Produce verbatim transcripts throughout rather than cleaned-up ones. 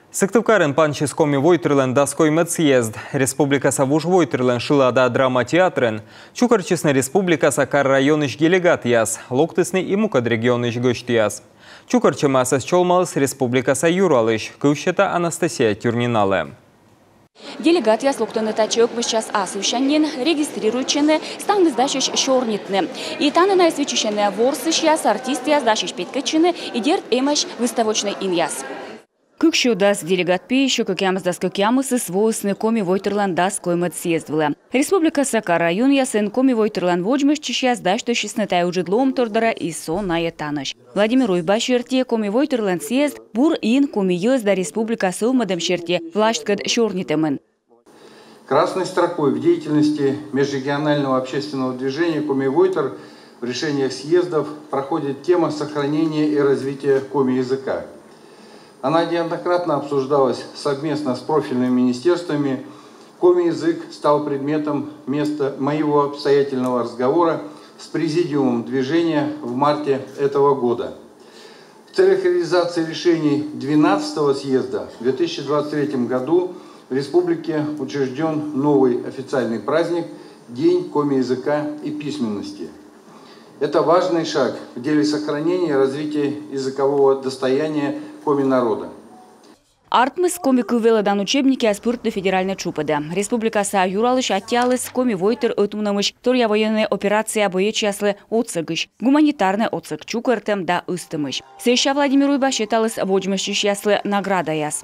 Сыктывкарын панчискоми войтырлен даской съезд. Республика Савуш войтырлен шилада драма театрен. Чукарчесный республика Сакар районыш делегат яс. Локтысный и мукад регионыш гөшт яс. Чукарчема сосчолмалыс республика Саюралыш. Кывщета Анастасия Тюрнинале. Делегат яс локтаны тачок вышчас асывшанен, регистрирующены, станны сдащищ шорнитны. И таны на свечущены ворсыш яс, артист яс, дащищ петкачины, и дерт эмаш выставочный ин яс. Кукшу дас делегат пищу, как ямс дас как ямс свойственны коми войтерлан дас коймет съездвала. Республика Сакар район ясен коми войтерлан воджмеш чищас даш то шестнатай уджедлом тордара и со наетаныш. Владимир Уйба шерте коми войтерлан съезд бур ин коми ез да республика совмадам шерте влашткад шорнитемен. Красной строкой в деятельности межрегионального общественного движения Коми Войтер в решениях съездов проходит тема сохранения и развития коми языка. Она неоднократно обсуждалась совместно с профильными министерствами. Коми-язык стал предметом места моего обстоятельного разговора с президиумом движения в марте этого года. В целях реализации решений двенадцатого съезда в две тысячи двадцать третьем году в республике учрежден новый официальный праздник – День коми-языка и письменности. Это важный шаг в деле сохранения и развития языкового достояния коми-народа. Артмыс коми кывеладан учебники аспуртны федеральный чупада. Республика Саюралыш оттялыс коми войтер отмунамыш, торья военная операция боечаслы отсыгыш, гуманитарный отсыг чукартем да ыстымыш. Сейша Владимир Уйба считалыс воджмыш яслы награда яс.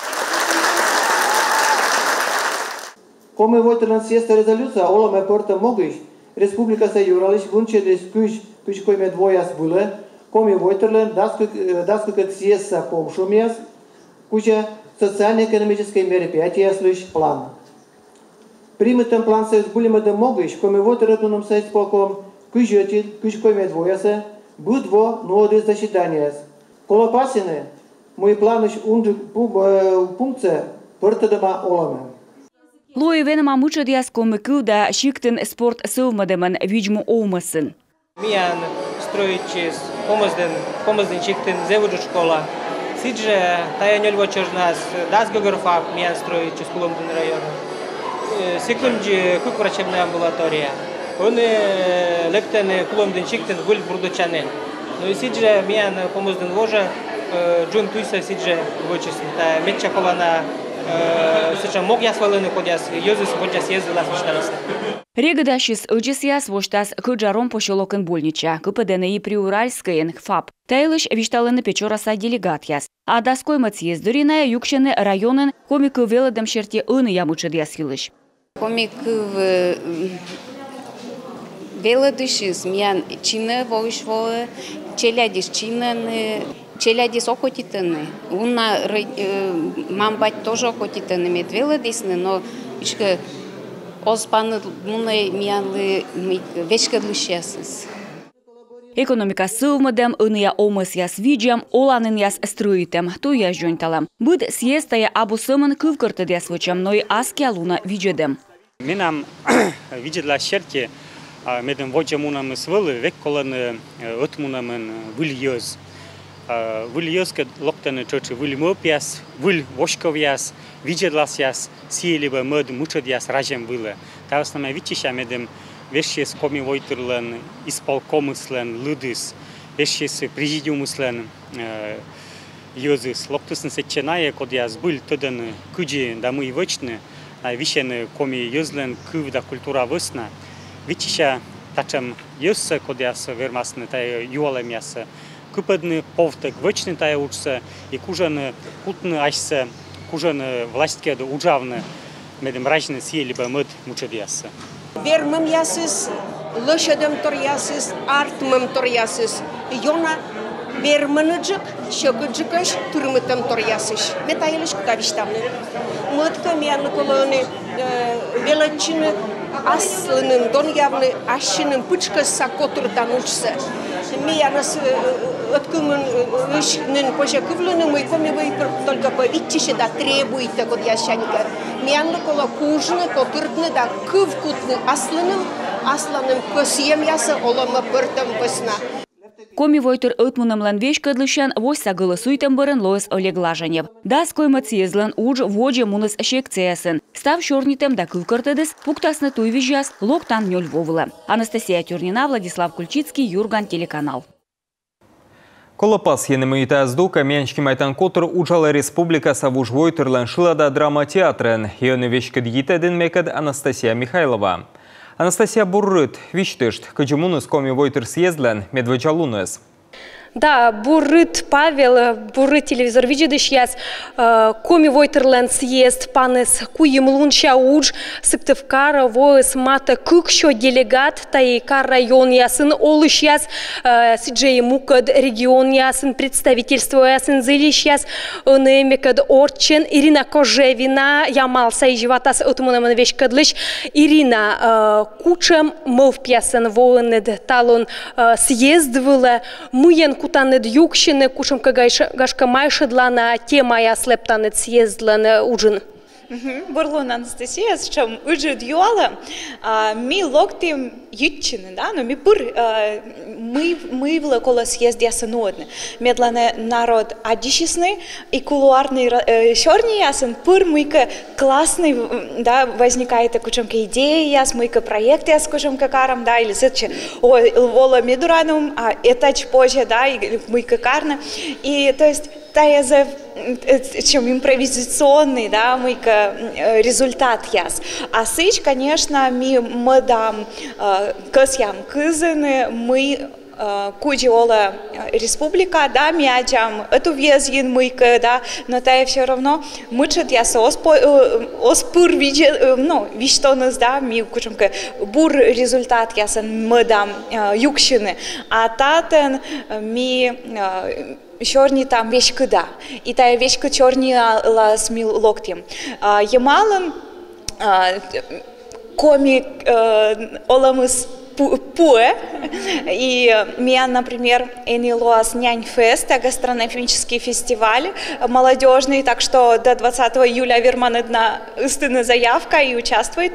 Коми войтерлан съезд резолюция оламе порта могыш. Республика Саюралыш вунчедес кыш кыш койме двояс было. Коми войтерлен даску как съезда помшумяс, куча социально-экономические мероприятия слышь план. Примытым план союз были мы домогыш, коми войтерлен союз полком кыжетит кыш койме двояса, будво ноды заседания. Колопасины мой планыш унжи пункция портадама оламе. Лои венема мучат яс коми куда шиктен спорт совмадемен виджму оумасын. Миян строить помозден помозден шиктен зевуджу школа. Сидже тая нельво чержнас дас географак миян строить скуломден район. Секунджи кук врачебная амбулатория. Он лептен куломден шиктен гуль бурдучанен. Но и сидже миян помозден ложа джун туйса сидже вочесн. Та метча колана сейчас мог я свалил находясь, Йозеф сейчас ездил на свечтарство. Регадашис учасяс воштас куджаром пошелокен больнича, кпдни приуральская ФАП. Тейлыш виштален печораса делегатяс. А даской мацъездуриная юкшены районен комик веледем шерте ын ямучедяс хилыш. Комик веледышис миян чина войшволы, челядиш чинаны. Челядис окотитаны. Уна мамбать тоже окотитаны медвела десны, но ишка оспаны муны миянлы вешкадлышясыз. Экономика сылмадем, ыния омыс яс виджам, оланын яс строитем, туя жонталам. Быд съестая абу сымын кывкыртыд яс вычам, но и аски алуна виджедем. Минам виджедла шерте, медем воджам унам свылы, век коланы отмунамын выльёз. Выльёска локтаны чочи выльмопяс, выль вошковяс, виджедласяс, сиелибо мод мучадяс ражем вылы. Та основная вичиша медем вещес коми войтерлен, исполкомыслен, лудыс, вещес президиумыслен, йозыс. Локтысын сеченая кодяс был тоден куджи дамы и вочны, а вишен коми йозлен кывда культура высна. Вичиша тачем йозса кодяс вермасны, та юалем яса. Купедны повтек вочны тая учса и кужаны кутны ашса, кужаны властке до уджавны медем ражны съели бы мод мучадяса. Вермем ясис, лошадем торясис, артмем торясис. Йона верменыджик, щекыджикаш, турмытем торясиш. Метаелиш кутавиштамны. Модка мияны колоны велочины аслынын донявны ашынын пычкаса котурдан учса. Миянас откумын ышнын пожакывлыны мы коми выпер только по витчише да требует так вот ящаника. Миянны кола кужны котуртны да кывкутны аслыным асланым косием яса олома пыртым пысна. Коми войтер ытмунымлан вещь кадлышан восьса голосуйтем бырын Лоис Олег Лажанев. Да скоймат съездлан уж воджи муныс шекциясын. Став шорнитем да кылкыртыдыс, пуктасны туй визжас, локтан нёль вовыла. Анастасия Тюрнина, Владислав Кульчицкий, Юрган, телеканал. Колопас енемы итазду каменчки майтан котыр учала республика савуж войтерлан шылада драма театрен. Йоны вешкід етедін мекад Анастасия Михайлова. Анастасия Буррыт, виштышт, кычымуныз коми войтер съездлен медвечалуныз. Да, Буррыт Павел, Буррыт телевизор видишь, яс коми войтерлен съезд панес куем лунча уж сыктывкара воес мата кыкшо делегат таикар район ясын олыш яс сиджей мукад регион ясын представительство ясын зылиш яс онемекад орчен Ирина Кожевина ямал сайживатас отмунаман вешкадлыш Ирина кучем мов пьясан военед талон съездвала муен кутанет юкщины, кушам кагашка майшедлана, тема я слептанет съездла ужин. Бурлун Анастасия, с чем уже дьюала, ми локтим ютчины, да, но ми пур мы мы в коло съезд ясен одне. Медлane народ адишисный и кулуарный шорни ясен пур мыка классный, да, возникает кучемка идеи яс, мыка проект яс кучемка карам, да, или сетче, ой, вола медуранум, а это позже, да, и мыка карна, и то есть та за чем импровизационный, да, мы результат яс. А сыч, конечно, ми мадам косям кызыны, мы кудиола республика, да, мячам, эту везин мы, да, но та все равно мычет яс оспыр виде, ну, виштоныз, да, ми кучемка бур результат ясан мадам юкщины, а татен ми черни там вещка да, и та вещка черни ла смил локтем. Ямалан коми оламыс пуэ, и меня, например, Энилуас Нянь-фест, гастрономический фестиваль молодежный, так что до двадцатого июля верманедна истинная заявка и участвует.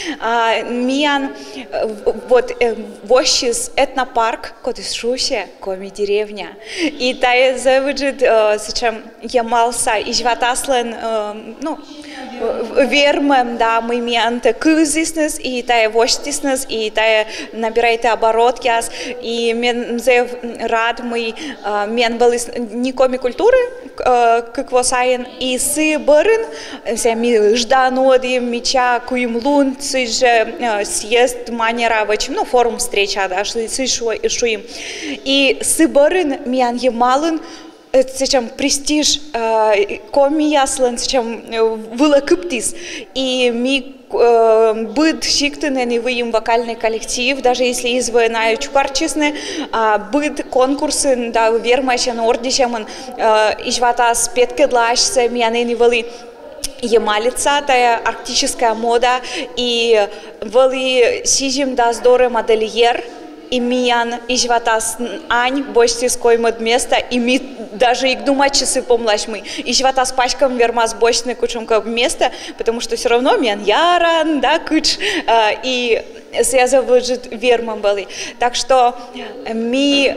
Меня вот вощис этнопарк, который шуще, коми деревня, и та завыджет, сечем ямалса и животаслен, ну, вермем, да, мы мианте кызиснес, и та вощтиснес, и та набирайте оборот яс, и мен зев рад мы мен был не коми культуры, как восаен, и сы барин, все ми жданоди меча куим лун, сы же съезд манера, ну форум встреча, да, сы шуим, и сы барин мен емалын, чем престиж коми яслен, чем вылакыптис, и ми быт шиктенен и выем вокальный коллектив, даже если извойная чукарчисны, быт конкурсы, да, вермащен ордищем, ижватас петкедлашся, мианени вали емалица, тая арктическая мода, и вали сижим да здоре модельер, и миян ижватас ань больше скоймот места, и ми даже и думать часы помлаш мы ижватас пачкам вермас больше кучумка места, потому что все равно миян яран, да, куч, и связав выжит вермам были. Так что ми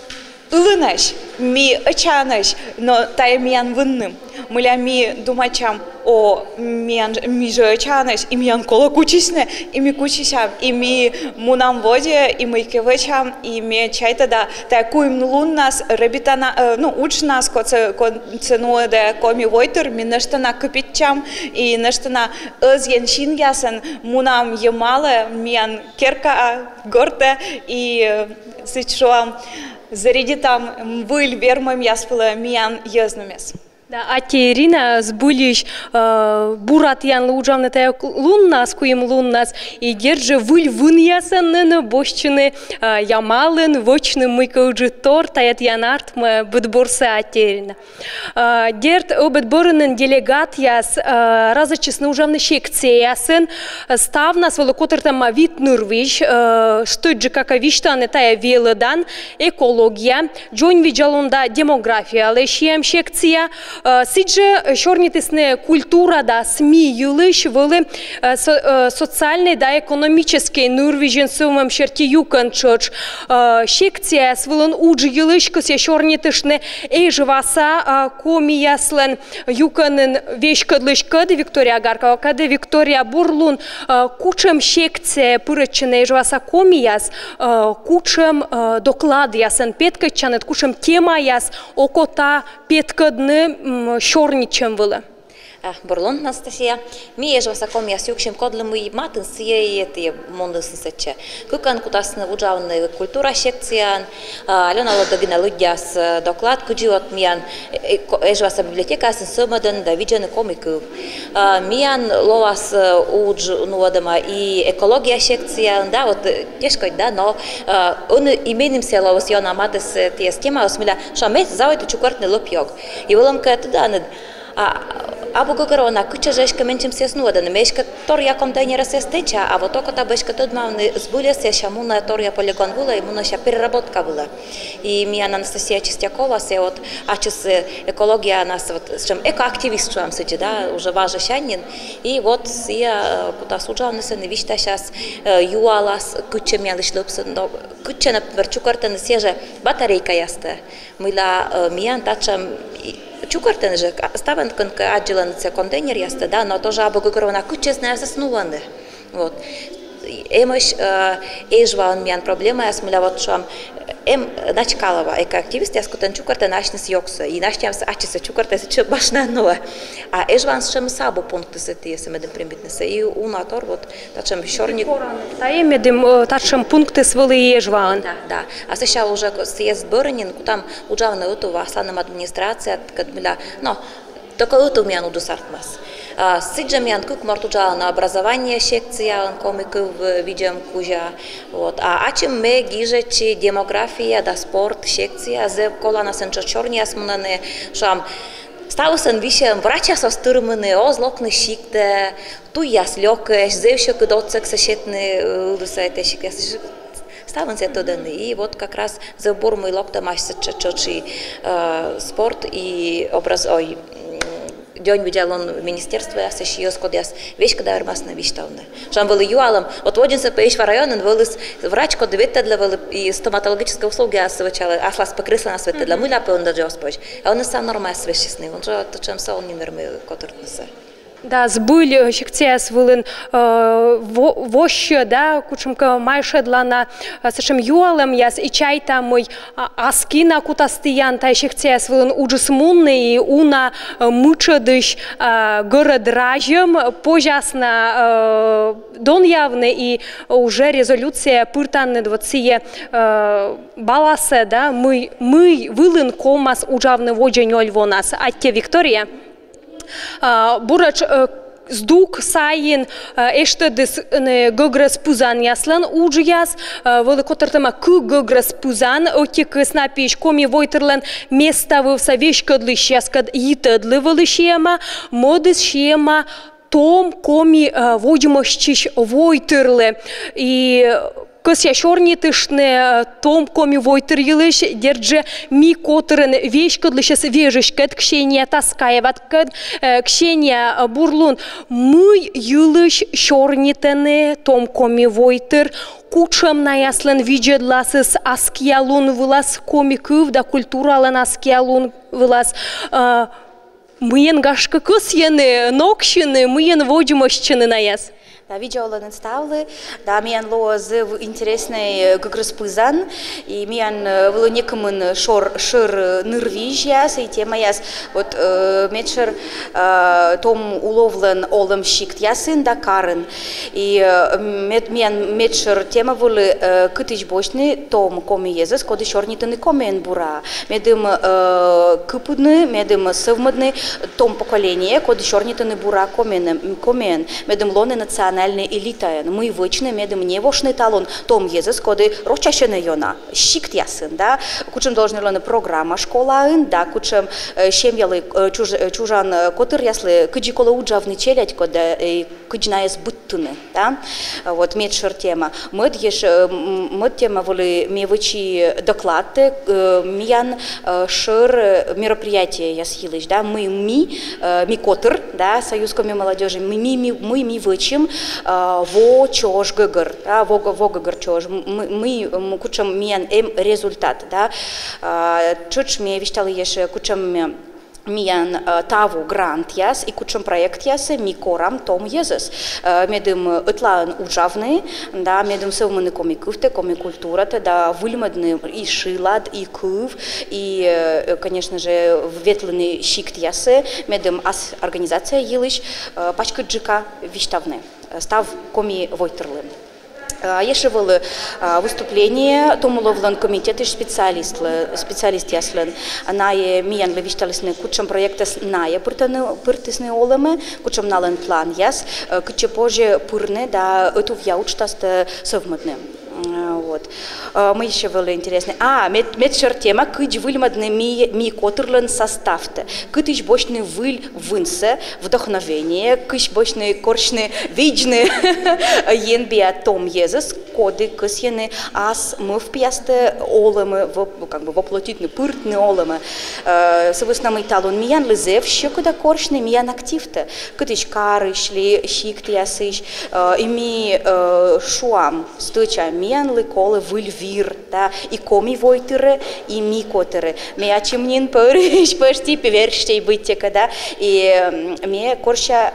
ылынаш, ми очанаш, но тая миян вынным. Мыля ми думачам о миян ми же очанаш, и миян кола кучисне, и ми кучисам, и ми мунам воде, и мы кевачам, и ми чайта да, та куим лун нас, ребятана, ну уч нас коце цену де коми войтер, ми нешта на кипитчам, и нешта на азьен шингясен, мунам емале, миян керка горте, и сычуам заряди там выль вермам яспыла миян езнумес. Да, а те Ирина сбылись бурат ян лужан тая луннас куим луннас и держи выль вын ясанны бощины ямалын вочны мыка уже тор таят янарт мы бытборсы атерина. Дерт обетборынын делегат яс разочисны ужавны шекция ясын став нас волокотыртам вид нырвиш что джикака виштаны тая велыдан экология джон виджалунда демография лешием шекция сидже шорнитесне культура да СМИ юлыш вылы социальный да экономический нурвижен сумам шерти юкан чоч секция свылын уджи юлыш кысе шорнитешне эжваса комияслен юканын вешкадлыш кады Виктория Агаркова кады Виктория Бурлун кучем секция пырычыне эжваса комияс кучем доклад ясен петкачанет кучем тема яс окота петкадны шорничем вылы. Бурлун Анастасия, ми ежваса комия сюкшим кодлым и матын сие эти мондысын сече. Кукан кутасны вуджавны культура секциян, Алена Лодогина Лудяс доклад куджиот миян ежваса библиотекасын сымадын да виджаны комиков. Миян ловас удж нуадама и экология секциян, да, вот тяжко, да, но он именем се ловас йона матыс тия схема, осмиля шамет завойты чукартны лопьёг. И воломка туда, Абу Гагарона, куча жешка менчим се снуадан, мешка тория контейнера се стеча, а вот оката бешка тут мавны сбуля се шамуна тория полигон была, и муна ша переработка была. И мия Анастасия Чистякова се от ачис экология нас вот с чем экоактивист чуам сети, да, уже важа шанин. И вот сия куда суджавны се не вишта сейчас юалас куча мия лишь лупсын, но куча например чукартан се батарейка ясте. Мила мия тачам Чукартен же ставен конка аджилан це контейнер ясте, да, но тоже Абу Гагарона куча знає заснуване. Вот. Емош ежва он миян проблема, я смыля вот что эм начкалова экоактивист, я скотен чукартен ашнес йокса, и наштям се ачиса чукартен се че башна нова. А ежван с чем сабу пункты се тие се медем примитнесе, и унатор вот тачем шорник. Та е медем тачем пункты свали ежван. Да, да. А сейчас уже съезд Бörnин, там уджавна утува санам администрация, кадмиля, но только уту миян удусартмас. Сиджа миян кук мортуджа на образование секция, он комиков видим кужа. Вот. А ачим ме гижечи демография да спорт секция, зе кола на сенчочорния смунане, шам ставусен више врача со стырмыны, озлокны шикте, ту яс лёкэш, зе еще кудоцек сошетны лусайте шикте. Ставен се туден. И вот как раз за бурму и локта масса чочи спорт и образ... Ой, День видел он министерство, я сещиос кодяс вещь, когда армасна виштавна. Жан был юалом, от водинца по Ишва району, вылез врач, код ветедлевал и стоматологические услуги освещал, аслас покрыса на свете для мыля, по он даже оспоч. А он и сам нормально свещесный, он же то, чем сам не нормы котортнесе. Да, збыль секция свылын воще, да, кучемка майше длана сашем юалем яс и чайта мой аскина кутастиян та секция свылын уджис мунны и уна мычадыш город ражем пожасно дон явны и уже резолюция пыртанны двадцать баласе, да, мы мы вылын комас уджавны воджень ольвонас, а те Виктория. Бурач здук сайын эштедис гограс пузан яслан уджияс великотартама к гограс пузан отик снапиш коми войтерлен места в совещкадли щаскад йитедли велишема модис шема том коми водимощиш войтерле и Косья шорнитышне том коми войтерлиш держи ми котрен вещкадлишес вежишкет кшения таскаеват кад кшения бурлун мы юлыш шорнитене том коми войтер кучам наяслен виджедласыс аскиалун вылас комиков да культурален аскиалун вылас мыен гашка косьяны нокшины мыен водимощины наяс. Да, видео ланен ставлы, да, миян лоз интересный гогроспызан, и миян было некомын шор шир нырвижяс, и тема яс, вот медшер том уловлен олем шикт ясын да карен, и миян медшер тема волы кытыч бочны том коми езес, коды шорнитыны комен бура, медым кыпудны, медым сывмадны том поколение, коды шорнитыны бура комен, комен, медым лоны национальный национальная элита. Мы вычны медом не вошный талон том езес, коды рочащены йона. Щикт ясын, да. Кучем должны лоны программа школа ин, да. Кучем шемьялы чужан котыр ясли кыджикола уджавны челядь, кода кыджная сбыттыны, да. Вот медшер тема. Мед еш мед тема воли мевычи доклады, миян шер мероприятие ясилыш, да. Мы ми ми котыр, да, союз коми молодежи. Мы ми мы ми вычим во чож гыгыр, да, во во гыгыр чож. Мы мы кучем миян эм результат, да. Чуч ми вишталы еш кучем миян таву грант яс и кучем проект яс ми корам том езес. Медым ытлан ужавны, да, медым сылманы коми кыфте, коми культурата, да, выльмадны и шилад, и кыв, и, конечно же, ветлыны щикт ясы, медым ас организация елыш, пачка джика виштавны, став коми войтерлы. Еще было выступление Томуловлан комитет и специалист специалист яслен на е миян левишталисны кучем проекта на е пыртысны олемы кучем нален план яс куче позже пырны да эту вяучтаст совместны. Вот. Мы еще были интересны. А, медшер тема, кыдж выльмадны ми, ми котырлен составте. Кытыч бочны выль вынсе, вдохновение, кыч бочны корчны виджны енбия том езес, коды кысьены ас мы в пьясте олемы, как бы воплотитны пыртны олемы. Совестно мы талон миян лызев, щекуда корчны миян активте. Кытыч карыш ли, щикт ясыш, ими шуам, стыча миян лыколы выльвир, да, и коми войтыры, и ми котыры. Ме ачимнин пырыш почти певерштей бытека, да, и ме корща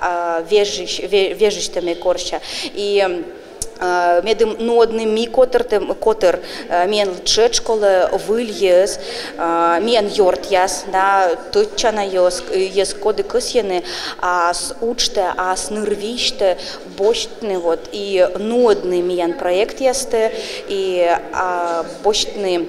вежиш, вежиште ме корща. И медым нодны ми котыр котыр мен лчет школы выльез мен йорт яс да тучана йос ес коды кысьены а с учте а с нырвиште бочтны вот и нодны мен проект ясты и бочтны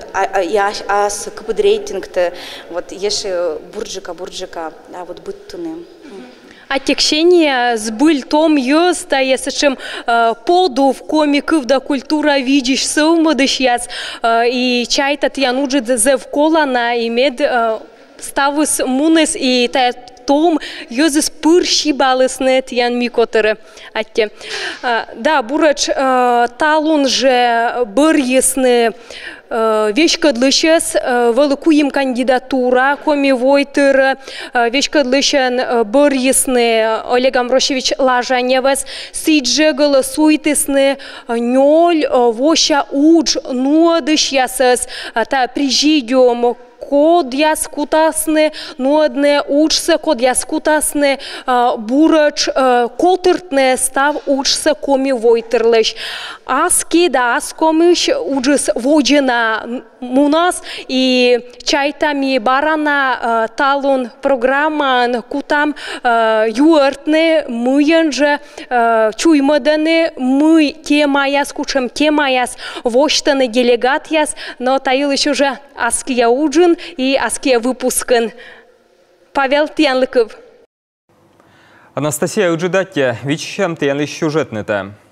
я а с капдрейтингте вот еши бурджика бурджика да вот быттуны. А текшение сбыль том ёст, а если чем подов комиков да культура видишь суммадыш яс и чайта тянуджит зев колана и мед ставус мунес и та том ёзес пырши балысны тян микотеры атте. Да, бурач талун же бір ясны вещь кадлышес великуем кандидатура коми войтыр вещь кадлышен бір ясны Олег Амброшевич Лажаневес сидже голосуйтесны ноль воща удж нуадыш ясес та президиум код яс кутасны, нодне учse, код яс кутасны, бурач котыртне став учse коми войтерлеш. Аски да аскомиш уджис воджена мунас и чайтами барана талон программан кутам юертне мыенже чуймаданы мы тема яс кучем тема яс воштаны делегат яс, но таилыш уже аски я уджин и аски выпускан. Павел Тянлыков. Анастасия Уджидатья, вичем тянлыш сюжетны-то.